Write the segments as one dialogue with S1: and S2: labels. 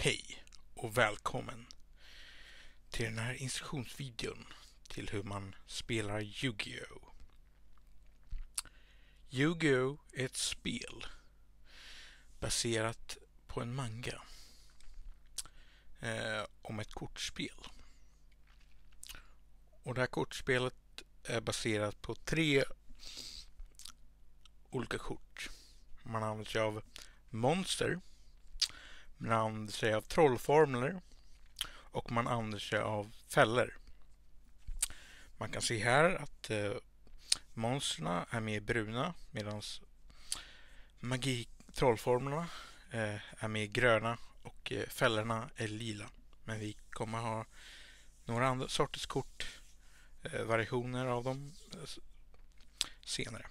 S1: Hej och välkommen till den här instruktionsvideon till hur man spelar Yu-Gi-Oh! Yu-Gi-Oh! Är ett spel baserat på en manga om ett kortspel. Och det här kortspelet är baserat på 3 olika kort. Man använder sig av monster, man använder sig av trollformler och man använder sig av fällor. Man kan se här att monsterna är mer bruna medan trollformlerna är mer gröna och fällorna är lila. Men vi kommer ha några andra sorters kort, variationer av dem senare.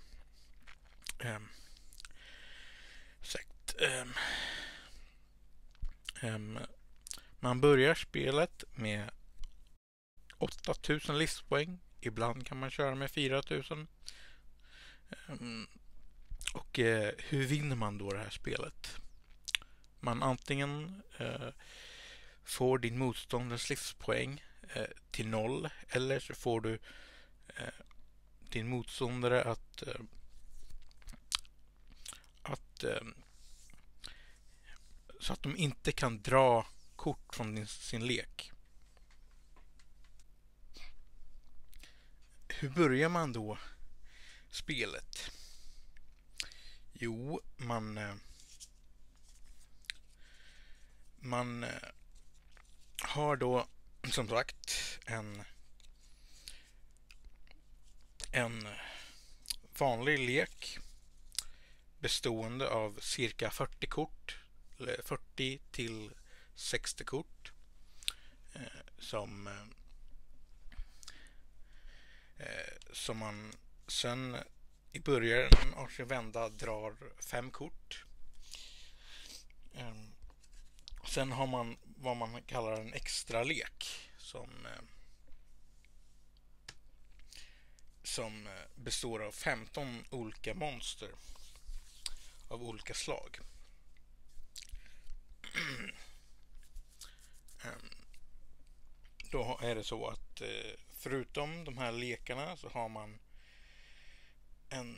S1: Man börjar spelet med 8000 livspoäng. Ibland kan man köra med 4000. Och hur vinner man då det här spelet? Man antingen får din motståndares livspoäng till 0, eller så får du din motståndare att så att de inte kan dra kort från sin lek. Hur börjar man då spelet? Jo, man har då som sagt en vanlig lek bestående av cirka 40 kort, eller 40 till 60 kort som man sen i början av sin vända drar 5 kort. Sen har man vad man kallar en extra lek som består av 15 olika monster av olika slag. Då är det så att förutom de här lekarna så har man en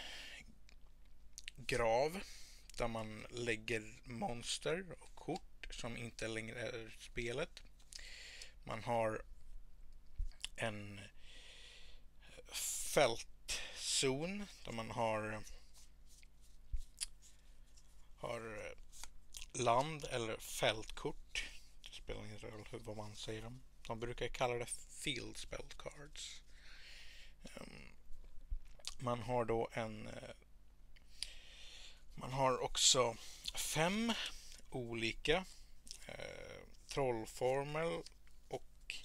S1: grav där man lägger monster och kort som inte längre är spelet. Man har en fältzon där man har land eller fältkort. Det spelar ingen roll vad man säger dem. De brukar kalla det field spell cards. Man har då man har också 5 olika trollformel och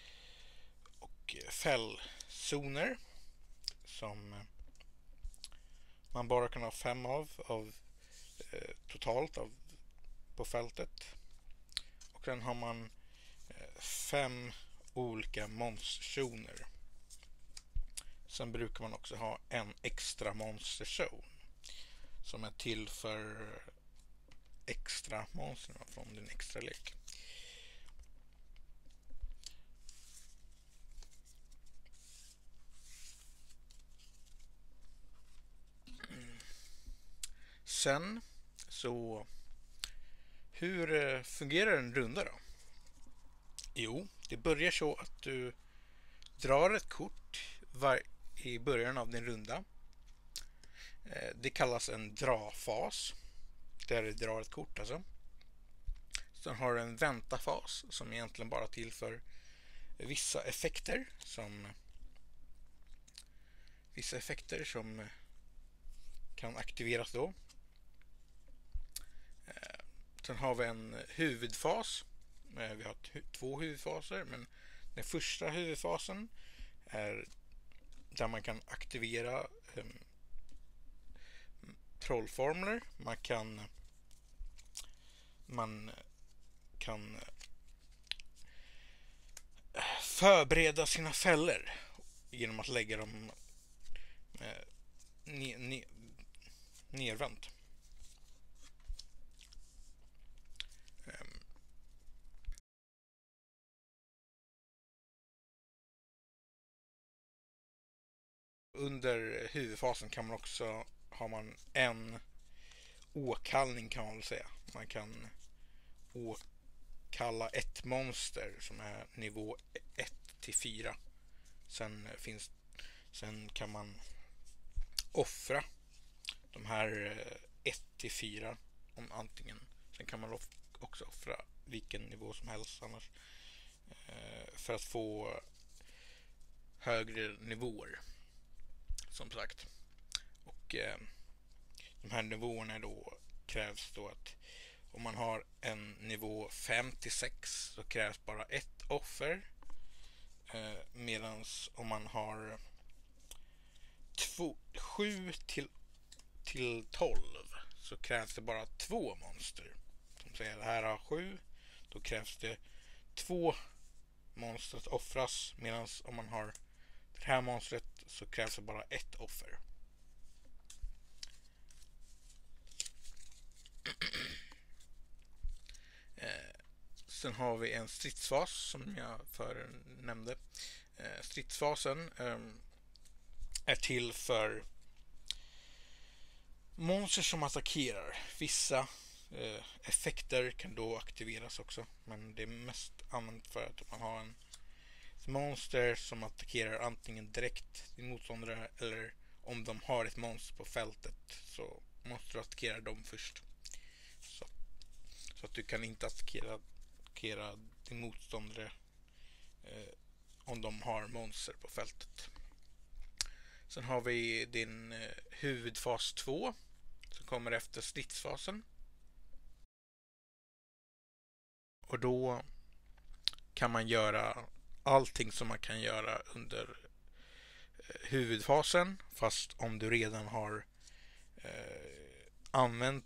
S1: fällzoner som man bara kan ha 5 av totalt på fältet. Och sen har man 5 olika monsterzoner. Sen brukar man också ha en extra monsterzon som är till för extra monster från din extra lek. Sen så hur fungerar en runda då? Jo, det börjar så att du drar ett kort i början av din runda. Det kallas en drafas, där du drar ett kort alltså. Sen har du en vänta-fas som egentligen bara till för vissa effekter som kan aktiveras då. Sen har vi en huvudfas. Vi har 2 huvudfaser, men den första huvudfasen är där man kan aktivera trollformler. Man kan förbereda sina fällor genom att lägga dem nervänt. under huvudfasen kan man också har man en åkallning kan man väl säga. Man kan åkalla ett monster som är nivå 1 till 4. Sen kan man offra de här 1 till 4 om antingen. Sen kan man också offra vilken nivå som helst annars för att få högre nivåer som sagt. Och de här nivåerna då krävs då att om man har en nivå 5 till 6 så krävs bara ett offer. Medan om man har 7 till 12 så krävs det bara 2 monster. Som säger det här har 7, då krävs det 2 monster att offras. Medan om man har det här monstret så krävs det bara ett offer. Sen har vi en stridsfas som jag förr nämnde. Stridsfasen är till för monster som attackerar. Vissa effekter kan då aktiveras också, men det är mest använt för att man har en monster som attackerar antingen direkt din motståndare eller om de har ett monster på fältet så måste du attackera dem först. Så att du kan inte attackera din motståndare om de har monster på fältet. Sen har vi din huvudfas 2 som kommer efter stridsfasen. Och då kan man göra allting som man kan göra under huvudfasen, fast om du redan har använt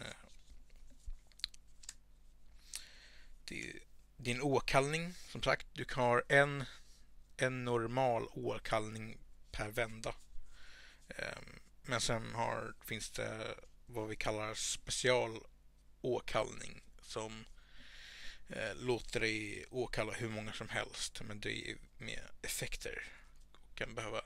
S1: din åkallning. Som sagt, du kan ha en normal åkallning per vända. Men sen finns det vad vi kallar special åkallning som låter dig åkalla hur många som helst, men det är med effekter och kan behöva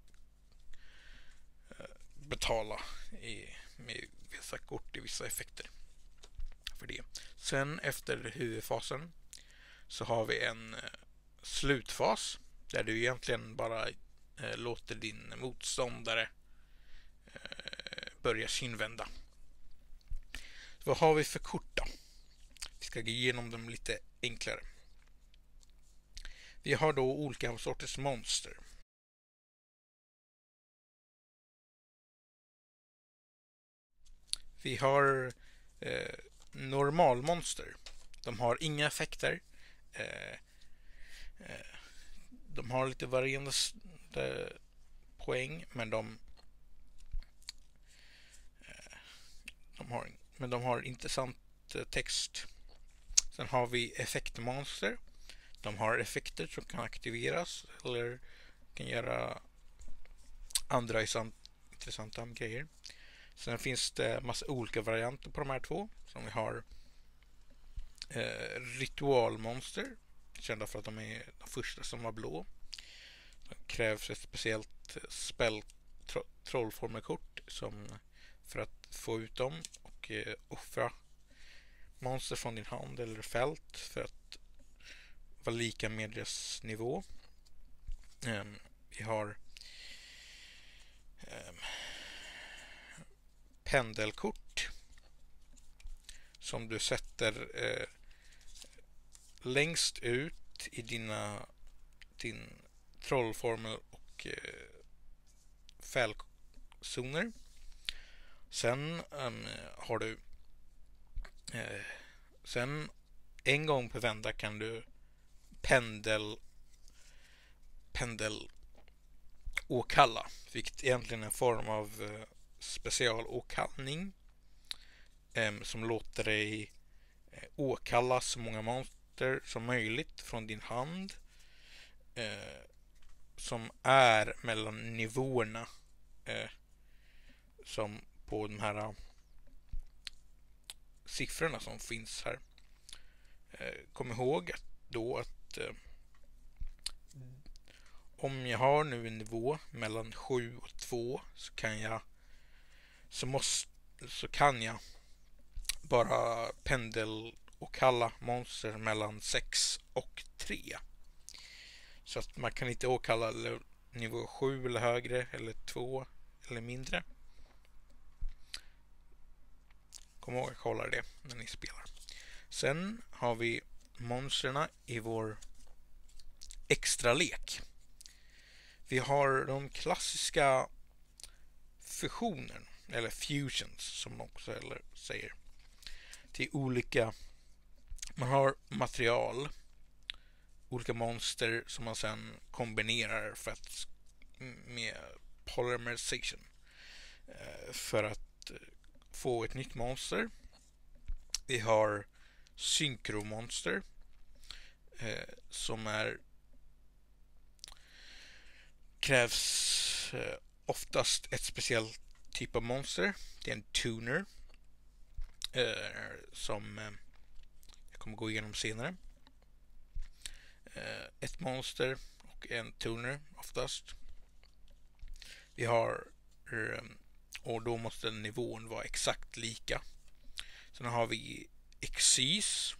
S1: betala med vissa kort i vissa effekter för det. Sen efter huvudfasen så har vi en slutfas där du egentligen bara låter din motståndare börja sin vända. Så vad har vi för kort då? Vi ska gå igenom dem lite enklare. Vi har då olika sorters monster. Vi har normalmonster. De har inga effekter. De har lite varierande poäng, men de har intressant text. Sen har vi effektmonster. De har effekter som kan aktiveras eller kan göra andra intressanta grejer. Sen finns det massa olika varianter på de här två. Som vi har ritualmonster, kända för att de är de första som var blå. Det krävs ett speciellt trollformelkort för att få ut dem och offra monster från din hand eller fält för att vara lika med deras nivå. Vi har pendelkort som du sätter längst ut i din trollformel och fältzoner. Sen har du sen en gång per vända kan du åkalla, vilket egentligen är en form av specialåkallning som låter dig åkalla så många monster som möjligt från din hand som är mellan nivåerna som på de här siffrorna som finns här. Kom ihåg då att om jag har nu en nivå mellan 7 och 2 så kan jag bara pendel och kalla monster mellan 6 och 3. Så att man kan inte åkalla nivå 7 eller högre eller 2 eller mindre. Kom ihåg att kolla det när ni spelar. Sen har vi monsterna i vår extra lek. Vi har de klassiska fusionerna, eller fusions som man också säger. Till olika, man har material, olika monster som man sen kombinerar med polymerization för att få ett nytt monster. Vi har synkromonster som krävs oftast ett speciellt typ av monster. Det är en tuner som jag kommer gå igenom senare. Ett monster och en tuner oftast. Vi har och då måste nivån vara exakt lika. Sen har vi Xyz,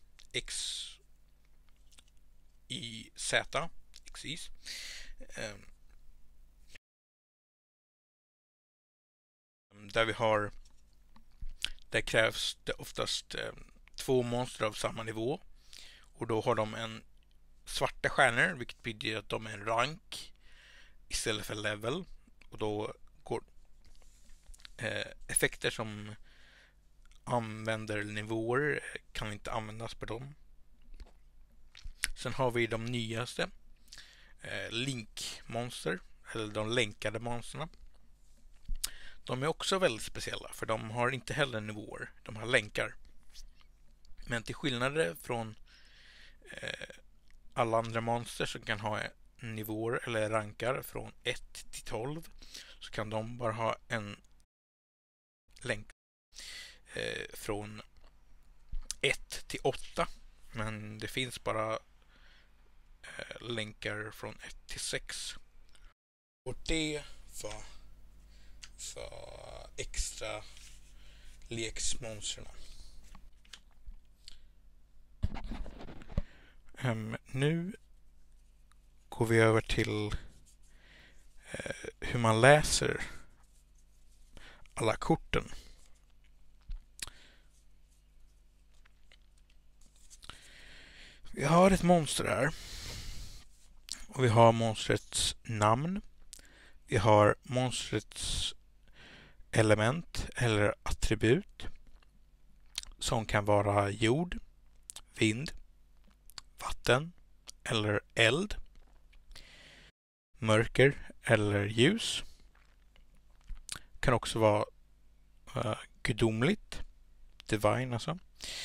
S1: X-Y-Z, Xyz. Där krävs det oftast 2 monster av samma nivå. Och då har de en svarta stjärnor, vilket betyder att de är en rank istället för level. Och då går effekter som använder nivåer kan inte användas på dem. Sen har vi de nyaste Link-monster, eller de länkade monsterna. De är också väldigt speciella, för de har inte heller nivåer, de har länkar. Men till skillnad från alla andra monster som kan ha nivåer eller rankar från 1 till 12, så kan de bara ha en länk från 1 till 8. Men det finns bara länkar från 1 till 6. Och det var för extra leksmonsterna. Nu går vi över till hur man läser alla korten. Vi har ett monster här. Och vi har monstrets namn. Vi har monstrets element eller attribut. Som kan vara jord, vind, vatten eller eld. Mörker eller ljus. Kan också vara gudomligt. Divine alltså.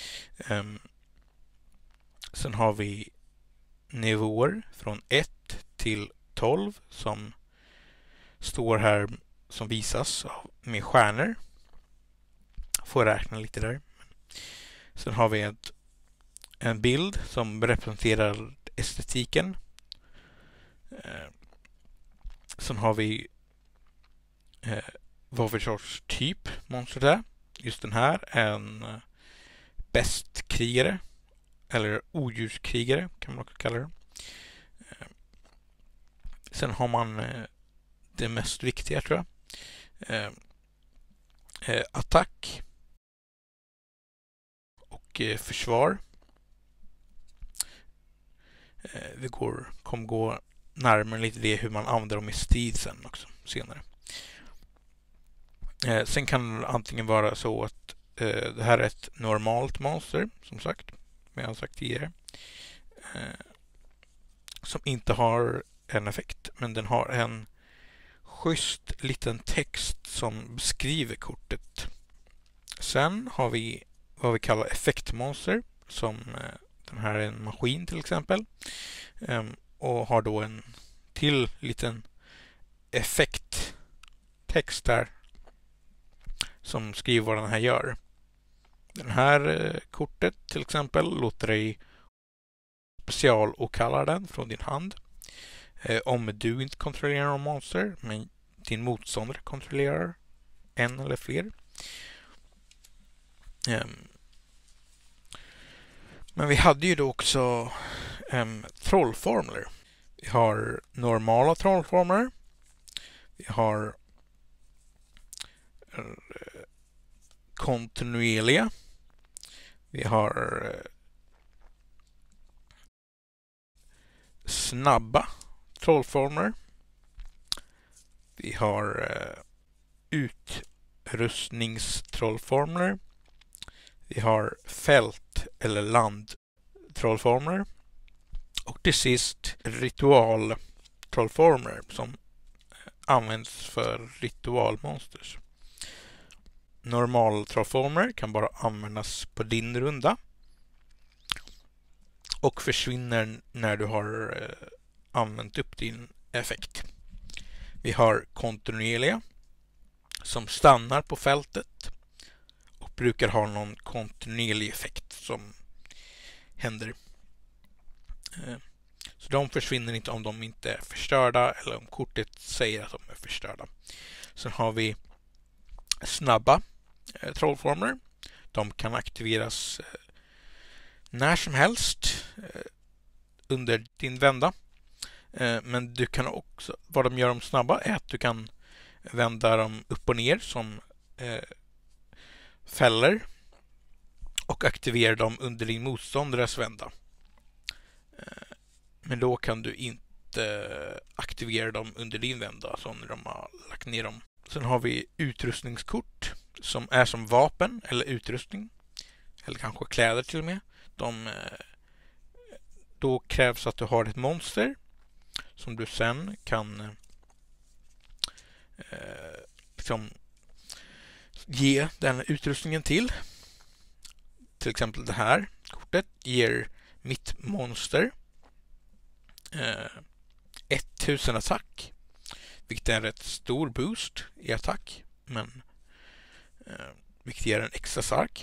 S1: Sen har vi nivåer från 1 till 12 som står här, som visas med stjärnor. Får räkna lite där. Sen har vi en bild som representerar estetiken. Sen har vi vad för sorts typ monster det är. Just den här är en bästkrigare eller odjurskrigare kan man också kalla det. Sen har man det mest viktiga, tror jag. Attack och försvar. Vi kommer gå närmare lite det hur man använder dem i strid sen också senare. Sen kan det antingen vara så att det här är ett normalt monster, som sagt, som jag har sagt tidigare, som inte har en effekt, men den har en schysst liten text som beskriver kortet. Sen har vi vad vi kallar effektmonster, som den här är en maskin till exempel, och har då en till liten effekttext där som skriver vad den här gör. Den här kortet till exempel låter dig special och kallar den från din hand. Om du inte kontrollerar någon monster, men din motståndare kontrollerar en eller fler. Men vi hade ju då också trollformler. Vi har normala trollformler. Vi har kontinuerliga. Vi har snabba trollformler. Vi har utrustningstrollformler. Vi har fält- eller landtrollformler. Och till sist ritualtrollformler som används för ritualmonsters. Normaltrollformler kan bara användas på din runda och försvinner när du har använt upp din effekt. Vi har kontinuerliga som stannar på fältet och brukar ha någon kontinuerlig effekt som händer. Så de försvinner inte om de inte är förstörda eller om kortet säger att de är förstörda. Sen har vi snabba trollformler. De kan aktiveras när som helst under din vända. Men du kan också, vad de gör dem snabba är att du kan vända dem upp och ner som fäller och aktivera dem under din motståndares vända. Men då kan du inte aktivera dem under din vända så när de har lagt ner dem. Sen har vi utrustningskort som är som vapen eller utrustning. Eller kanske kläder till och med. Då krävs att du har ett monster som du sen kan ge den utrustningen till. Till exempel det här kortet ger mitt monster 1000 attack, vilket är en rätt stor boost i attack, men vilket ger en extra stark.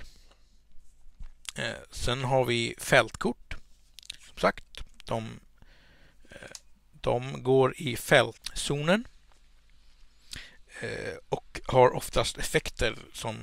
S1: Sen har vi fältkort. Som sagt, de går i fältzonen och har oftast effekter som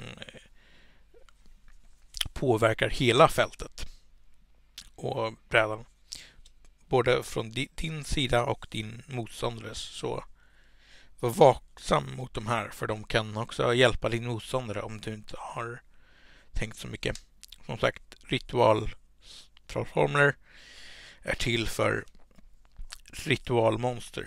S1: påverkar hela fältet och brädan. Både från din sida och din motståndares. Så var vaksam mot de här, för de kan också hjälpa din motståndare om du inte har tänkt så mycket. Som sagt, ritualtrollformler är till för ritualmonster.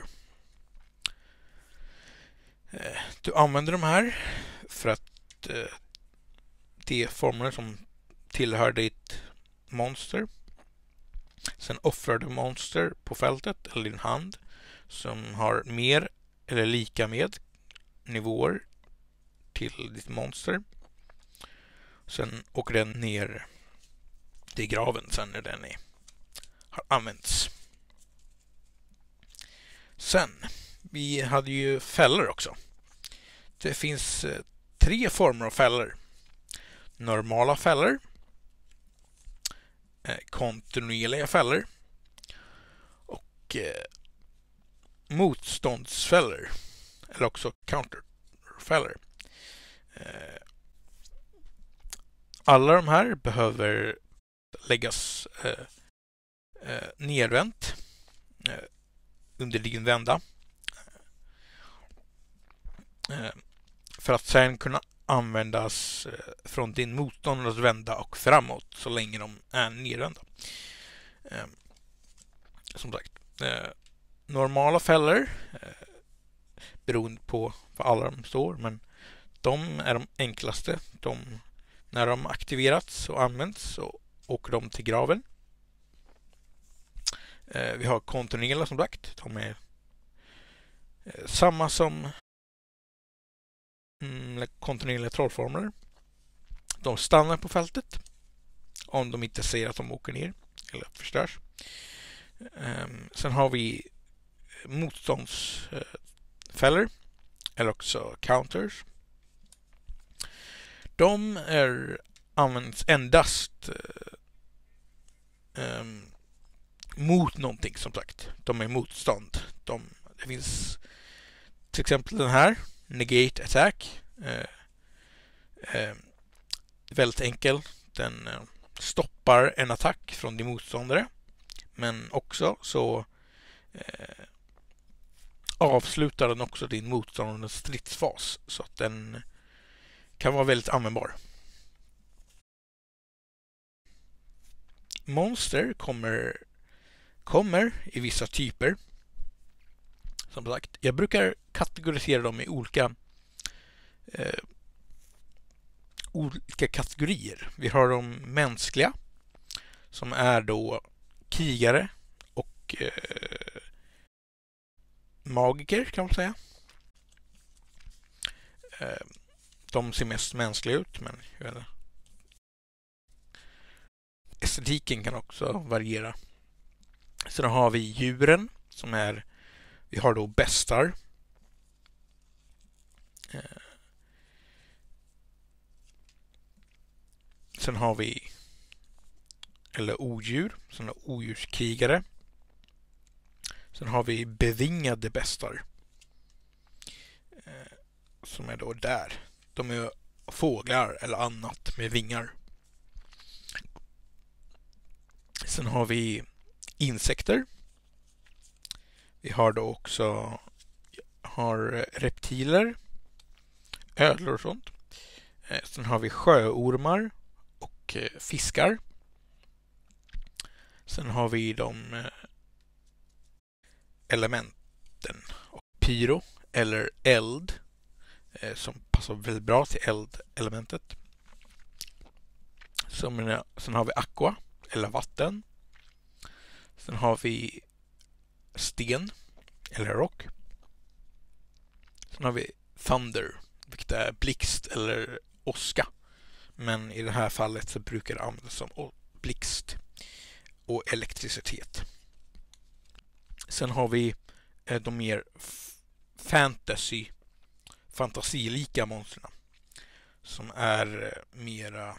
S1: Du använder de här för att det är formler som tillhör ditt monster. Sen offrar du monster på fältet eller din hand som har mer eller lika med nivåer till ditt monster. Sen åker den ner till graven sen när den har använts. Sen, vi hade ju fällor också. Det finns 3 former av fällor. Normala fällor, kontinuerliga fällor och motståndsfällor eller också counterfällor. Alla de här behöver läggas nervänt under din vända för att sen kunna användas från din motståndares vända och framåt så länge de är nervända. Som sagt, normala fällor beroende på vad alla de står, men de är de enklaste. När de aktiverats och används så åker de till graven. Vi har kontinuerliga som sagt. De är samma som kontinuerliga trollformler. De stannar på fältet om de inte ser att de åker ner eller förstörs. Sen har vi motståndsfällor eller också counters. De används endast mot någonting, som sagt. De är motstånd. Det finns till exempel den här, Negate Attack. Väldigt enkel. Den stoppar en attack från din motståndare. Men också så avslutar den också din motståndares stridsfas. Så att den kan vara väldigt användbar. Monster kommer i vissa typer. Som sagt, jag brukar kategorisera dem i olika kategorier. Vi har de mänskliga, som är då krigare och magiker, kan man säga. De ser mest mänskliga ut, men jag vet inte. Estetiken kan också variera. Sen har vi djuren, som är, vi har då bestar. Sen har vi odjur, sen har odjurskrigare. Sen har vi bevingade bestar. Som är då där. De är fåglar eller annat med vingar. Sen har vi insekter. Vi har då också reptiler, ödlor och sånt. Sen har vi sjöormar och fiskar. Sen har vi de elementen, pyro eller eld, som passar väldigt bra till eldelementet. Sen har vi aqua eller vatten. Sen har vi sten eller rock. Sen har vi thunder, vilket är blixt eller åska. Men i det här fallet så brukar det användas som blixt och elektricitet. Sen har vi de mer fantasilika monstren, som är mera,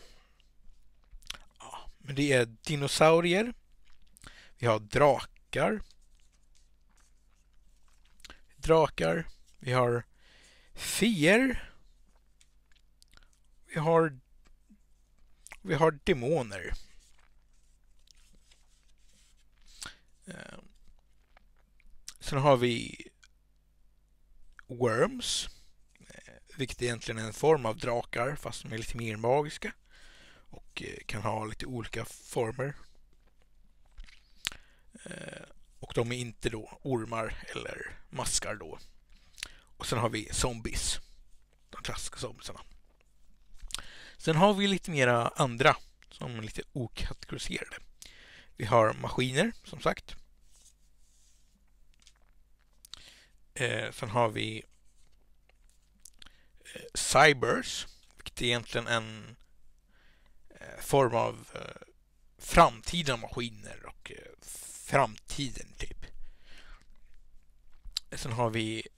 S1: men det är dinosaurier. Vi har drakar. Vi har feer. Vi har demoner. Sen har vi worms, vilket egentligen är en form av drakar, fast de är lite mer magiska och kan ha lite olika former. Och de är inte då ormar eller maskar då. Och sen har vi zombies, de klassiska zombiesarna. Sen har vi lite mera andra som är lite okategoriserade. Vi har maskiner, som sagt. Sen har vi cybers, vilket är egentligen en form av framtida maskiner och framtiden typ. Sen har vi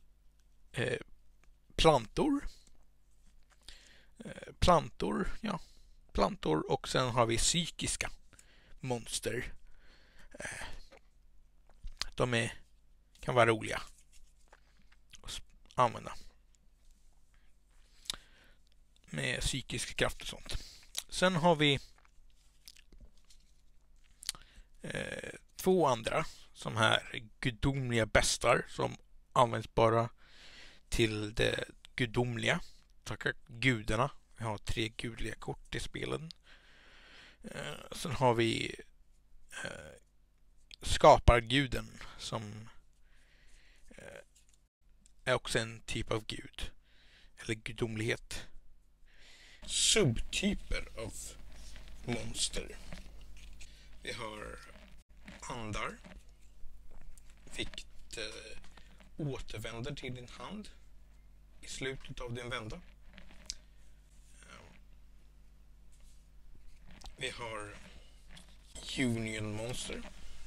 S1: plantor. Plantor, och sen har vi psykiska monster. De kan vara roliga att använda med psykiska krafter och sånt. Sen har vi två andra som här gudomliga bestar, som används bara till det gudomliga. Tacka gudarna. Vi har 3 gudliga kort i spelen. Sen har vi skaparguden, som är också en typ av gud eller gudomlighet. Subtyper av monster. Vi har andar, vilket återvänder till din hand i slutet av din vända. Vi har Union Monster,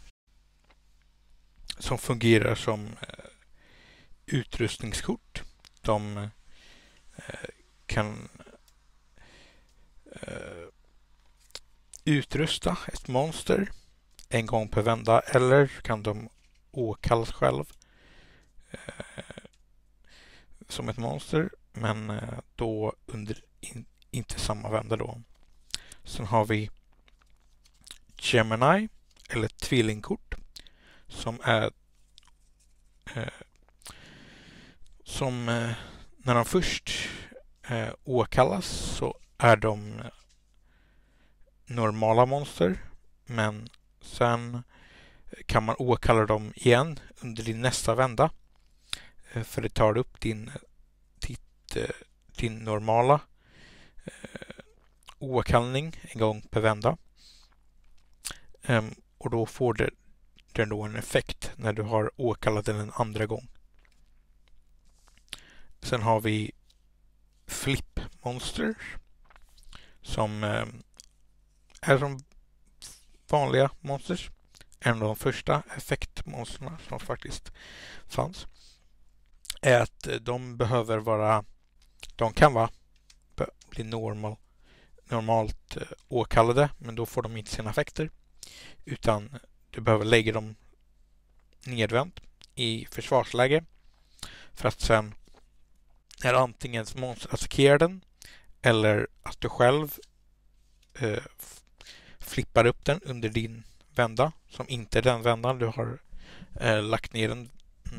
S1: som fungerar som utrustningskort. De kan utrusta ett monster en gång per vända, eller kan de åkallas själv som ett monster, men då under inte samma vända då. Sen har vi Gemini, eller tvillingkort, som är när de först åkallas så är de normala monster, men sen kan man åkalla dem igen under din nästa vända, för det tar upp din normala åkallning en gång per vända, och då får den då en effekt när du har åkallat den en andra gång. Sen har vi Flip Monster, som är som vanliga monsters. En av de första effektmonsterna som faktiskt fanns är att de kan bli normalt åkallade, men då får de inte sina effekter, utan du behöver lägga dem nedvänt i försvarsläge, för att sen är antingen ett monster attackerar den, eller att du själv flippar upp den under din vända, som inte är den vändan du har lagt ner den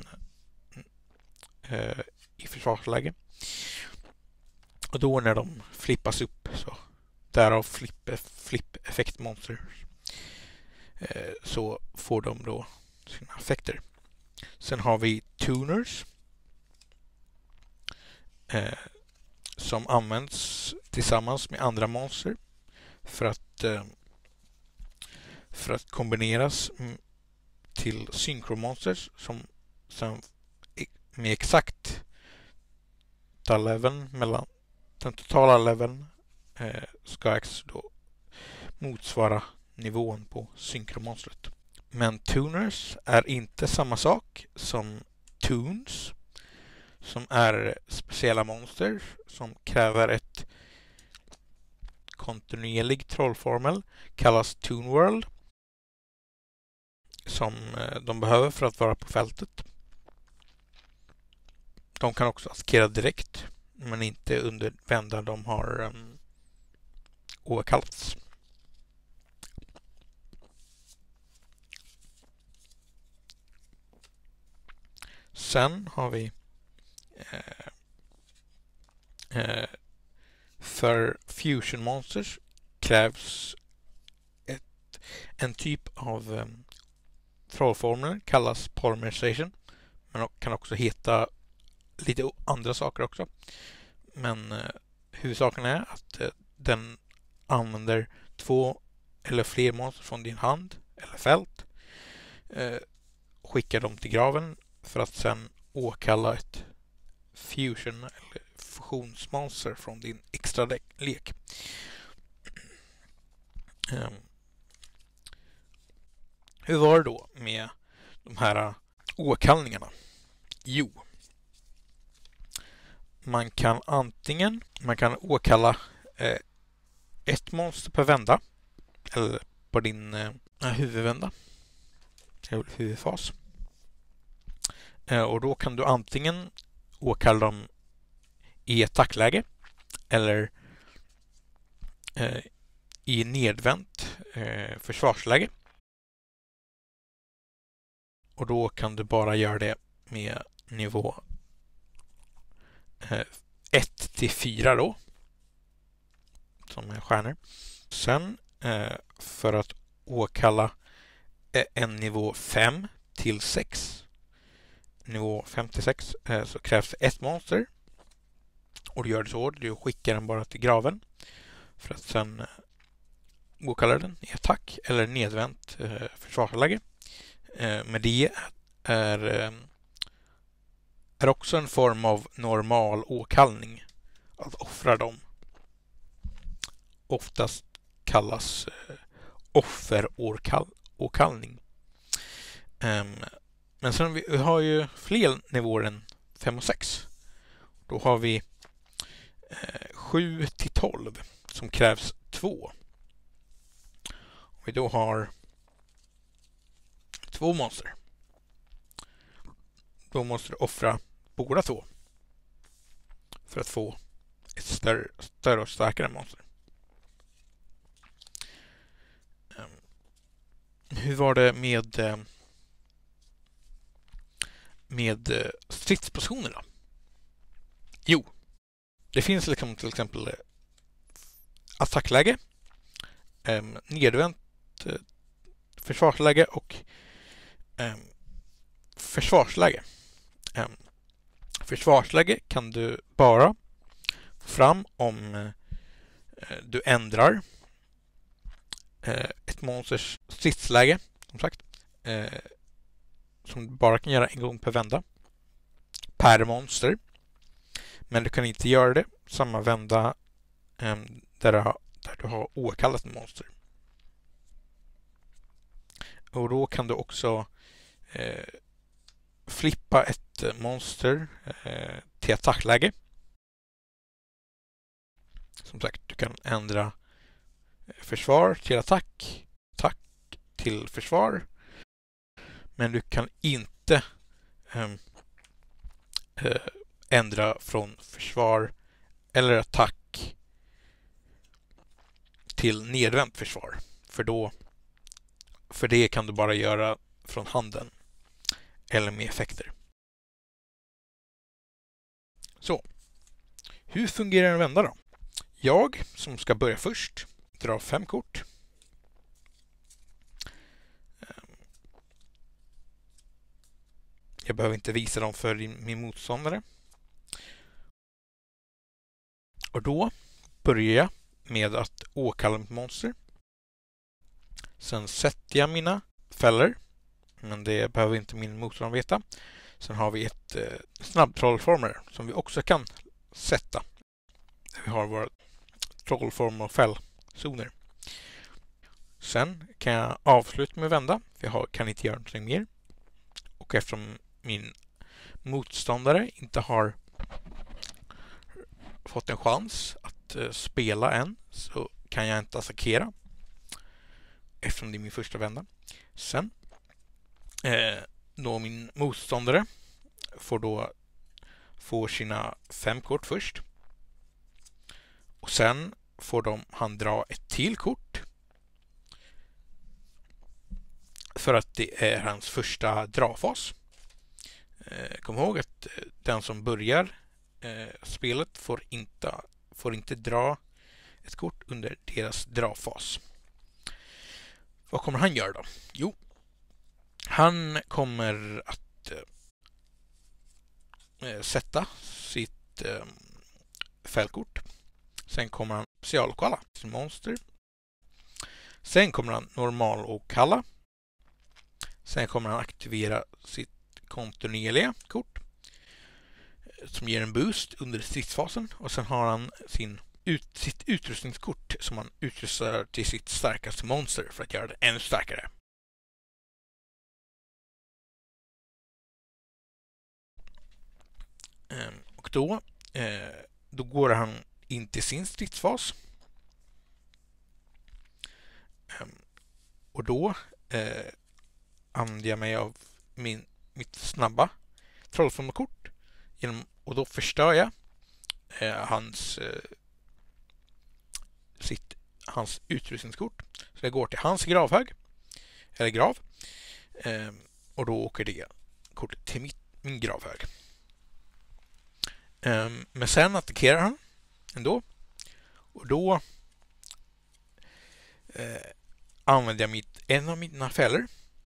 S1: i försvarsläge. Och då när de flippas upp, så därav flip-effektmonster, så får de då sina effekter. Sen har vi tuners, som används tillsammans med andra monster för att kombineras till synkromonsters, som sen med exakt den totala leveln ska då motsvara nivån på synkromonstret. Men tuners är inte samma sak som toons, som är speciella monster som kräver ett kontinuerlig trollformel, kallas Toon World, som de behöver för att vara på fältet. De kan också attackera direkt, men inte under vända de har åkallats. Sen har vi för Fusion Monsters krävs en typ av trollformler, kallas Polymerization, men kan också heta lite andra saker också. Men huvudsaken är att den använder 2 eller fler monster från din hand eller fält, skickar dem till graven för att sen åkalla ett fusion eller fusionsmonster från din extra lek. Hur var det då med de här åkallningarna? Jo, man kan åkalla ett monster per vända, eller på din huvudvända, eller huvudfas. Och då kan du antingen åkalla dem i attackläge eller i nedvänt försvarsläge. Och då kan du bara göra det med nivå 1-4 då, som är stjärnor. Sen för att åkalla en nivå 5-6, nivå 5-6, så krävs det ett monster. Och du gör det så, du skickar den bara till graven för att sen åkalla den i attack eller nedvänt försvarsläge. Men det är också en form av normal åkallning, att offra dem. Oftast kallas offeråkallning. Men sen vi har ju fler nivåer än 5 och 6. Då har vi 7-12 som krävs 2. Och vi då har 2 monster. Då måste du offra båda 2 för att få ett större och starkare monster. Hur var det med stridspositioner då? Jo, det finns liksom till exempel attackläge, nedvänt försvarsläge och försvarsläge. Försvarsläge kan du bara få fram om du ändrar ett monsters stridsläge, som sagt, som du bara kan göra en gång per vända per monster. Men du kan inte göra det samma vända där du har okallat monster. Och då kan du också flippa ett monster till attackläge. Som sagt, du kan ändra försvar till attack till försvar. Men du kan inte ändra från försvar eller attack till nedvänt försvar. För det kan du bara göra från handen eller med effekter. Så, hur fungerar en vända då? Jag som ska börja först drar 5 kort. Jag behöver inte visa dem för min motståndare. Och då börjar jag med att åkalla mitt monster. Sen sätter jag mina fällor. Men det behöver inte min motståndare veta. Sen har vi ett snabbtrollformer som vi också kan sätta. Vi har våra trollformer och fällzoner. Sen kan jag avsluta med vända. För jag kan inte göra någonting mer. Och eftersom min motståndare inte har fått en chans att spela än, så kan jag inte attackera. Eftersom det är min första vända. Sen då min motståndare får sina 5 kort först. Och sen får han dra ett till kort. För att det är hans första drafas. Kom ihåg att den som börjar spelet får inte dra ett kort under deras drafas. Vad kommer han göra då? Jo, han kommer att sätta sitt fällkort. Sen kommer han specialkalla sin monster. Sen kommer han normal och kalla. Sen kommer han aktivera sitt kontinuerliga kort som ger en boost under stridsfasen. Och sen har han sitt utrustningskort som han utrustar till sitt starkaste monster för att göra det ännu starkare. Och då går han in till sin stridsfas. Och då använder jag mig av mitt snabba trollformkort och då förstör jag hans utrustningskort. Så jag går till hans gravhög eller grav och då åker det kortet till min gravhög. Men sen attackerar han ändå och då använder jag en av mina fällor.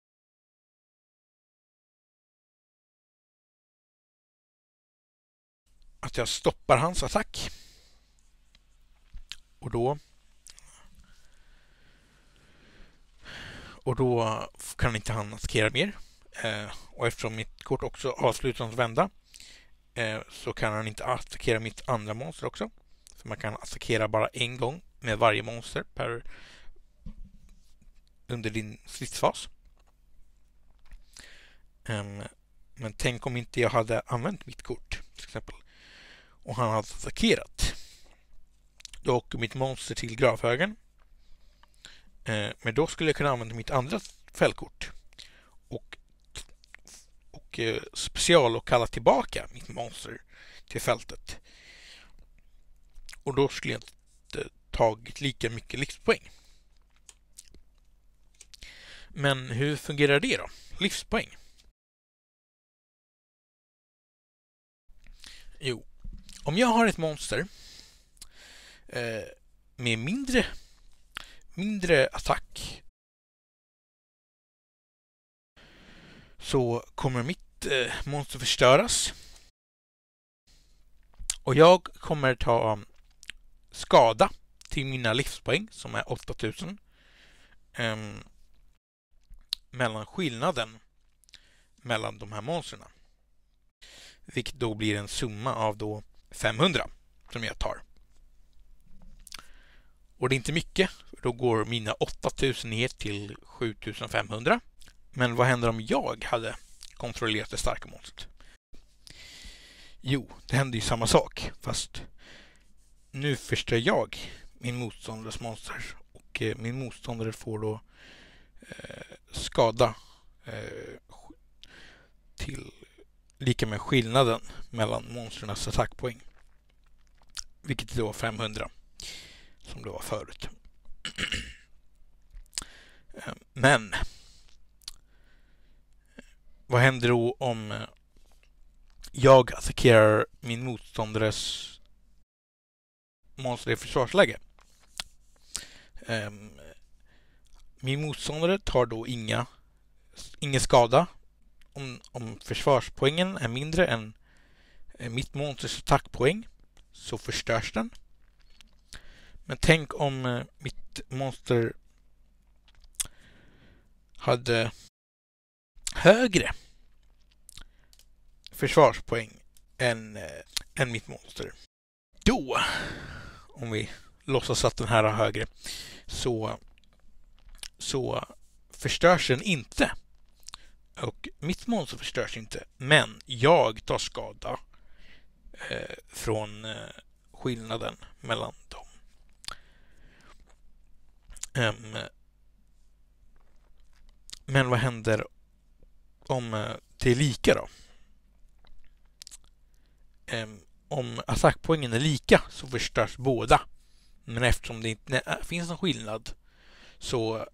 S1: Att jag stoppar hans attack. Och då kan inte han attackera mer. Och eftersom mitt kort också avslutar hans vända så kan han inte attackera mitt andra monster också. För man kan attackera bara en gång med varje monster under din stridsfas. Men tänk om inte jag hade använt mitt kort till exempel och han hade attackerat. Då åker mitt monster till gravhögen. Men då skulle jag kunna använda mitt andra fällkort och special och kalla tillbaka mitt monster till fältet. Och då skulle jag inte tagit lika mycket livspoäng. Men hur fungerar det då? Livspoäng. Jo, om jag har ett monster med mindre attack, så kommer mitt monster förstöras. Och jag kommer ta skada till mina livspoäng som är 8000. Mellan skillnaden mellan de här monsterna. Vilket då blir en summa av då 500 som jag tar. Och det är inte mycket. Då går mina 8000 ner till 7500. Men vad händer om jag hade kontrollerat det starka monstret? Jo, det händer ju samma sak. Fast nu förstör jag min motståndares monster. Och min motståndare får då skada till lika med skillnaden mellan monsternas attackpoäng. Vilket då var 500 som det var förut. Men vad händer då om jag attackerar min motståndares monster i försvarsläge? Min motståndare tar då ingen skada om försvarspoängen är mindre än mitt monsters attackpoäng, så förstörs den. Men tänk om mitt monster hade högre försvarspoäng än mitt monster. Då, om vi låtsas att den här har högre, så förstörs den inte. Och mitt monster förstörs inte, men jag tar skada från skillnaden mellan dem. Men vad händer om det är lika då? Om attackpoängen är lika så förstörs båda. Men eftersom det inte finns någon skillnad så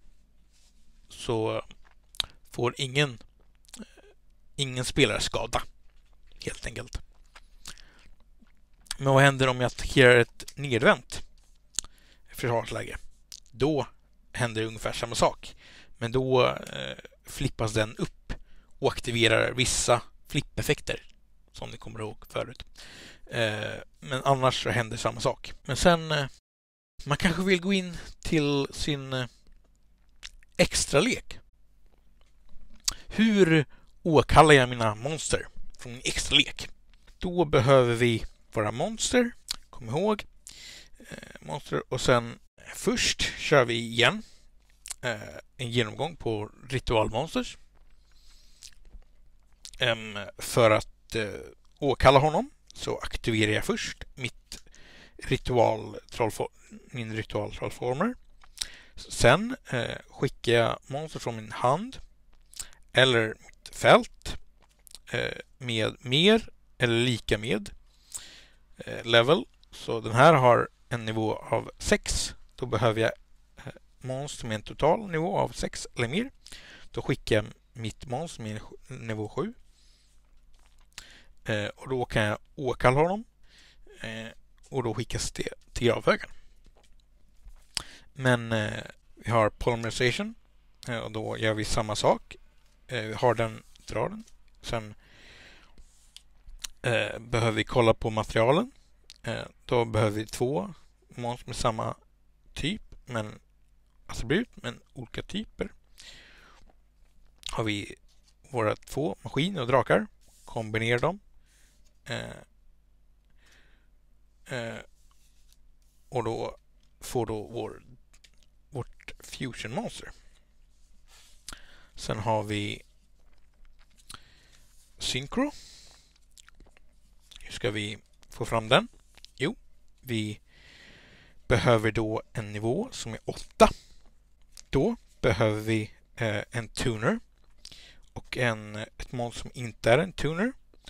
S1: får ingen spelare skada, helt enkelt. Men vad händer om jag attackerar ett nedvänt försvarsläge? Då händer ungefär samma sak. Men då flippas den upp och aktiverar vissa flippeffekter som ni kommer ihåg förut. Men annars så händer samma sak. Men sen man kanske vill gå in till sin extra lek. Hur åkallar jag mina monster från min extra lek? Då behöver vi våra monster. Kom ihåg monster. Och sen först kör vi igen en genomgång på ritualmonsters. För att åkalla honom så aktiverar jag först min ritualtrollformer. Sen skickar jag monster från min hand eller mitt fält med mer eller lika med level. Så den här har en nivå av 6. Då behöver jag monster med en total nivå av 6 eller mer. Då skickar jag mitt monster med nivå 7. Och då kan jag åkalla honom. Och då skickas det till gravhögen. Men vi har polymerization. Och då gör vi samma sak. Vi har den, drar den. Sen behöver vi kolla på materialen. Då behöver vi 2 monster med samma typ, men attribut, men olika typer. Har vi våra 2 maskiner och drakar. Kombinera dem. Och då får då vårt fusion monster. Sen har vi synchro. Hur ska vi få fram den? Jo, vi behöver då en nivå som är 8. Då behöver vi en tuner. och ett monster som inte är en tuner.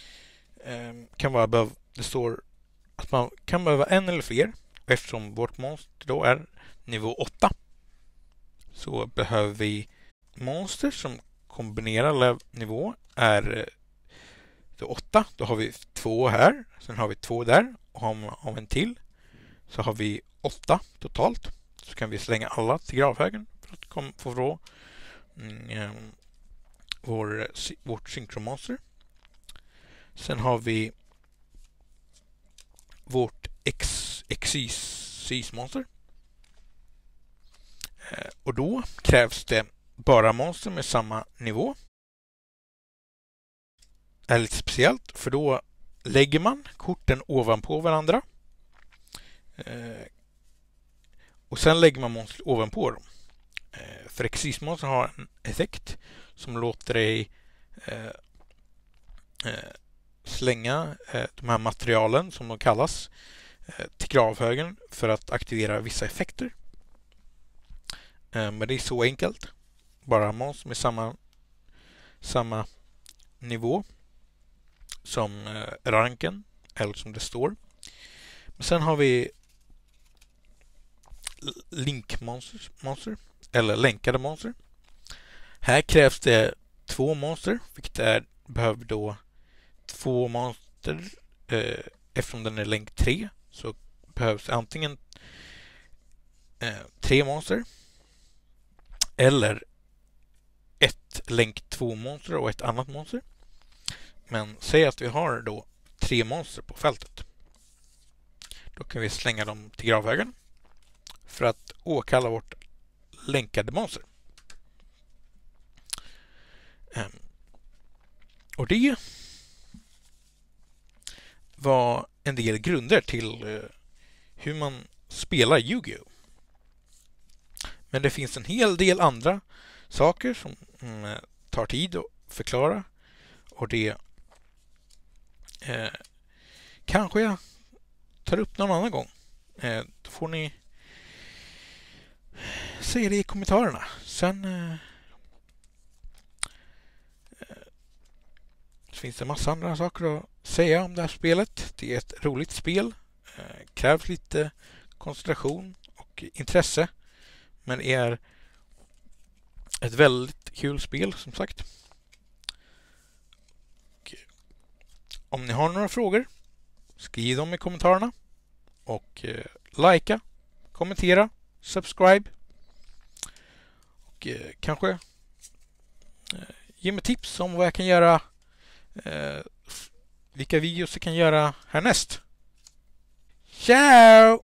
S1: Det står att man kan behöva en eller fler. Eftersom vårt monster då är nivå 8 så behöver vi monster som kombinerar nivå är 8. Då har vi 2 här, sen har vi 2 där och har vi en till så har vi 8 totalt. Så kan vi slänga alla till gravhögen för att få vårt synkromonster. Sen har vi vårt exysmonster. Och då krävs det bara monster med samma nivå. Det är lite speciellt för då lägger man korten ovanpå varandra. Och sen lägger man monster ovanpå dem. För exysmonster har en effekt som låter dig slänga de här materialen som de kallas till gravhögen för att aktivera vissa effekter. Men det är så enkelt. Bara monster med samma nivå som ranken eller som det står. Men sen har vi linkmonster eller länkade monster. Här krävs det 2 monster, vilket behöver då 2 monster. Eftersom den är länk 3 så behövs antingen 3 monster eller ett länk 2 monster och ett annat monster. Men säg att vi har då 3 monster på fältet. Då kan vi slänga dem till gravhögen för att åkalla vårt länkade monster. Och det var en del grunder till hur man spelar Yu-Gi-Oh! Men det finns en hel del andra saker som tar tid att förklara. Och det kanske jag tar upp någon annan gång. Då får ni säga det i kommentarerna. Sen finns det massa andra saker att säga om det här spelet. Det är ett roligt spel. Krävs lite koncentration och intresse. Men är ett väldigt kul spel som sagt. Och om ni har några frågor, skriv dem i kommentarerna. Och likea, kommentera, subscribe. Och kanske ge mig tips om vad jag kan göra. Vilka videos jag kan göra härnäst. Ciao!